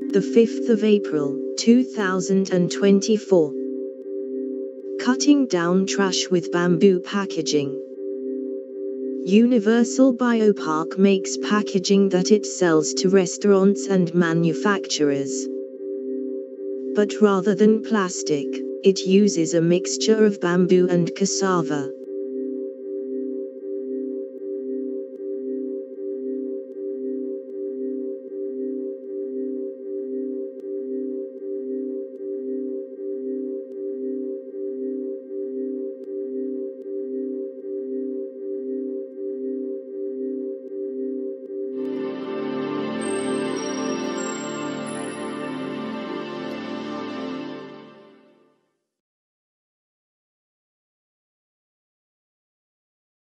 The 5th of April, 2024. Cutting down trash with bamboo packaging. Universal Biopack makes packaging that it sells to restaurants and manufacturers. But rather than plastic, it uses a mixture of bamboo and cassava.